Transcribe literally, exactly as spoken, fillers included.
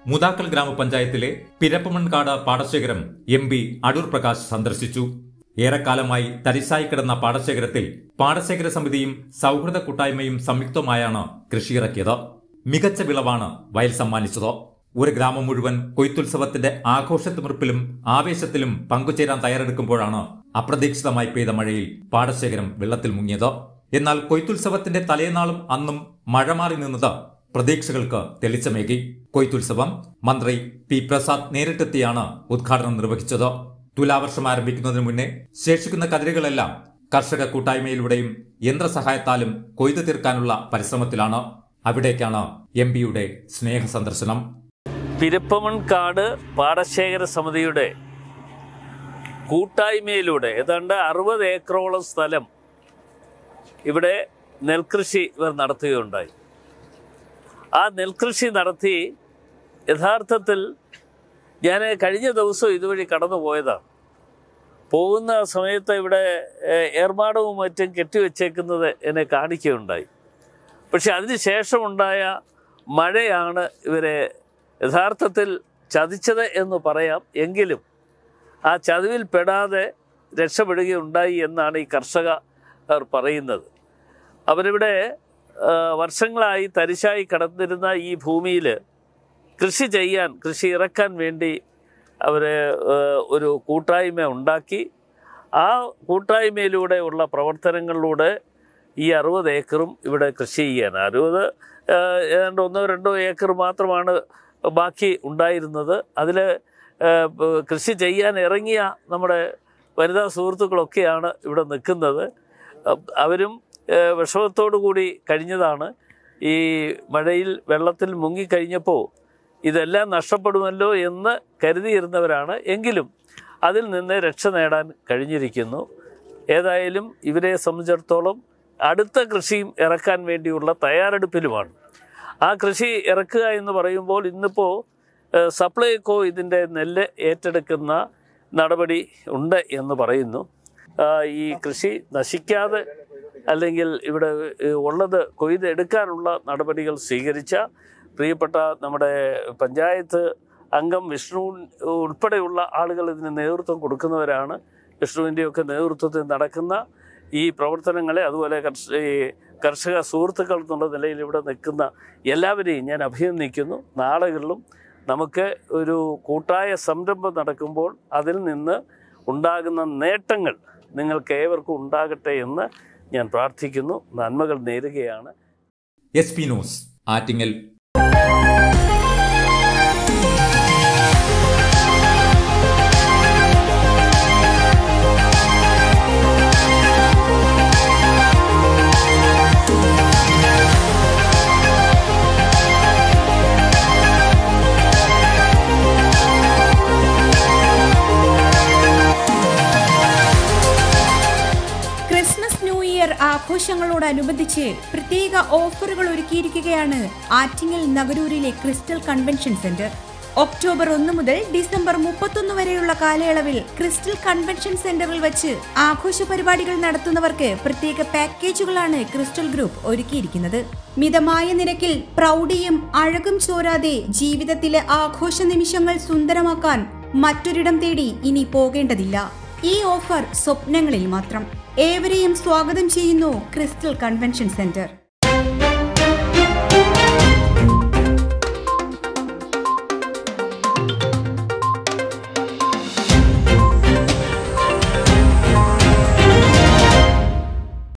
മുതാക്കൽ ഗ്രാമപഞ്ചായത്തിലെ പിരപ്പമൺകാട് പാടശേഖരം M P Adoor Prakash സന്ദർശിച്ചു. ഏറെക്കാലമായി തരിശായി കിടന്ന പാടശേഖരത്തിൽ പാടശേഖര സമിതിയും സൗഹൃദ കൂട്ടായ്മയും സംയുക്തമായാണ് കൃഷിയിറക്കിയത്. മികച്ച വിളവാണ് വയൽ സമ്മാനിച്ചത്. ഒരു ഗ്രാമം മുഴുവൻ കൊയ്ത്തുത്സവത്തിന്റെ ആഘോഷത്തിമിർപ്പിലും ആവേശത്തിലും പങ്കുചേരാൻ തയ്യാറെടുക്കുമ്പോഴാണ് അപ്രതീക്ഷിതമായി പെയ്ത മഴയിൽ പാടശേഖരം വെള്ളത്തിൽ മുങ്ങിയത്. എന്നാൽ കൊയ്ത്തുത്സവത്തിന്റെ തലേനാളും അന്നും മഴ മാറി നിന്നത് പ്രതീക്ഷകൾക്ക് തെളിച്ചമേകി. കൊയ്ത്തുത്സവം മന്ത്രി പി പ്രസാദ് നേരിട്ടെത്തിയാണ് ഉദ്ഘാടനം നിർവഹിച്ചത്. തുലാവർഷം ആരംഭിക്കുന്നതിന് മുന്നേ ശേഷിക്കുന്ന കതിരുകളെല്ലാം കർഷക കൂട്ടായ്മയിലൂടെയും യന്ത്രസഹായത്താലും കൊയ്തു തീർക്കാനുള്ള പരിശ്രമത്തിലാണ്. അവിടേക്കാണ് എം പിയുടെ സ്നേഹ സന്ദർശനം. പിരപ്പമൺകാട് പാടശേഖര സമിതിയുടെ കൂട്ടായ്മയിലൂടെ ഏതാണ്ട് അറുപത് ഏക്കറോളം സ്ഥലം ഇവിടെ നെൽകൃഷി ഇവർ നടത്തുകയുണ്ടായി. ആ നെൽകൃഷി നടത്തി യഥാർത്ഥത്തിൽ ഞാൻ കഴിഞ്ഞ ദിവസം ഇതുവഴി കടന്നു പോയതാണ്. പോകുന്ന സമയത്ത് ഇവിടെ ഏർമാടവും മറ്റും കെട്ടിവെച്ചേക്കുന്നത് എന്നെ കാണിക്കുകയുണ്ടായി. പക്ഷെ അതിന് ശേഷമുണ്ടായ മഴയാണ് ഇവരെ യഥാർത്ഥത്തിൽ ചതിച്ചത് എന്ന് പറയാം. എങ്കിലും ആ ചതിവിൽ പെടാതെ രക്ഷപ്പെടുകയുണ്ടായി എന്നാണ് ഈ കർഷകർ പറയുന്നത്. അവരിവിടെ വർഷങ്ങളായി തരിശായി കിടന്നിരുന്ന ഈ ഭൂമിയിൽ കൃഷി ചെയ്യാൻ കൃഷി ഇറക്കാൻ വേണ്ടി അവർ ഒരു കൂട്ടായ്മ ഉണ്ടാക്കി. ആ കൂട്ടായ്മയിലൂടെ ഉള്ള പ്രവർത്തനങ്ങളിലൂടെ ഈ അറുപത് ഏക്കറും ഇവിടെ കൃഷി ചെയ്യാൻ അറുപത് ഏതാണ്ട് ഒന്നോ രണ്ടോ ഏക്കർ മാത്രമാണ് ബാക്കി ഉണ്ടായിരുന്നത്. അതിൽ കൃഷി ചെയ്യാൻ ഇറങ്ങിയ നമ്മുടെ വനിതാ സുഹൃത്തുക്കളൊക്കെയാണ് ഇവിടെ നിൽക്കുന്നത്. അവരും വിഷമത്തോടു കൂടി കഴിഞ്ഞതാണ്. ഈ മഴയിൽ വെള്ളത്തിൽ മുങ്ങിക്കഴിഞ്ഞപ്പോൾ ഇതെല്ലാം നഷ്ടപ്പെടുമല്ലോ എന്ന് കരുതിയിരുന്നവരാണ്. എങ്കിലും അതിൽ നിന്ന് രക്ഷ നേടാൻ കഴിഞ്ഞിരിക്കുന്നു. ഏതായാലും ഇവരെ സംബന്ധിച്ചിടത്തോളം അടുത്ത കൃഷിയും ഇറക്കാൻ വേണ്ടിയുള്ള തയ്യാറെടുപ്പിലുമാണ്. ആ കൃഷി ഇറക്കുക എന്ന് പറയുമ്പോൾ ഇന്നിപ്പോൾ സപ്ലൈകോ ഇതിൻ്റെ നെല്ല് ഏറ്റെടുക്കുന്ന നടപടി ഉണ്ട് എന്ന് പറയുന്നു. ഈ കൃഷി നശിക്കാതെ അല്ലെങ്കിൽ ഇവിടെ ഉള്ളത് കൊയ്തെടുക്കാനുള്ള നടപടികൾ സ്വീകരിച്ച പ്രിയപ്പെട്ട നമ്മുടെ പഞ്ചായത്ത് അംഗം വിഷ്ണു ഉൾപ്പെടെയുള്ള ആളുകൾ ഇതിന് നേതൃത്വം കൊടുക്കുന്നവരാണ്. വിഷ്ണുവിൻ്റെയൊക്കെ നേതൃത്വത്തിൽ നടക്കുന്ന ഈ പ്രവർത്തനങ്ങളെ അതുപോലെ കർഷക കർഷക സുഹൃത്തുക്കൾ എന്നുള്ള നിലയിൽ ഇവിടെ നിൽക്കുന്ന എല്ലാവരെയും ഞാൻ അഭിനന്ദിക്കുന്നു. നാളുകളിലും നമുക്ക് ഒരു കൂട്ടായ സംരംഭം നടക്കുമ്പോൾ അതിൽ നിന്ന് ഉണ്ടാകുന്ന നേട്ടങ്ങൾ നിങ്ങൾക്ക് ഏവർക്കും ഉണ്ടാകട്ടെ എന്ന് ഞാൻ പ്രാർത്ഥിക്കുന്നു. നന്മകൾ നേരുകയാണ്. S P news Attingal. ആഘോഷങ്ങളോടനുബന്ധിച്ച് പ്രത്യേക ഓഫറുകൾ ഒരുക്കിയിരിക്കുകയാണ് ആറ്റിങ്ങൽ നഗരൂരിലെ ക്രിസ്റ്റൽ കൺവെൻഷൻ സെന്റർ. ഒക്ടോബർ ഒന്ന് മുതൽ ഡിസംബർ മുപ്പത്തൊന്ന് വരെയുള്ള കാലയളവിൽ ക്രിസ്റ്റൽ കൺവെൻഷൻ സെന്ററിൽ വെച്ച് ആഘോഷ പരിപാടികൾ നടത്തുന്നവർക്ക് പ്രത്യേക പാക്കേജുകളാണ് ക്രിസ്റ്റൽ ഗ്രൂപ്പ് ഒരുക്കിയിരിക്കുന്നത്. മിതമായ നിരക്കിൽ പ്രൗഢിയും അഴകും ചോരാതെ ജീവിതത്തിലെ ആഘോഷ നിമിഷങ്ങൾ സുന്ദരമാക്കാൻ മറ്റൊരിടം തേടി ഇനി പോകേണ്ടതില്ല. ഈ ഓഫർ സ്വപ്നങ്ങളിൽ മാത്രം. ഏവരെയും സ്വാഗതം ചെയ്യുന്നു ക്രിസ്റ്റൽ കൺവെൻഷൻ സെന്റർ.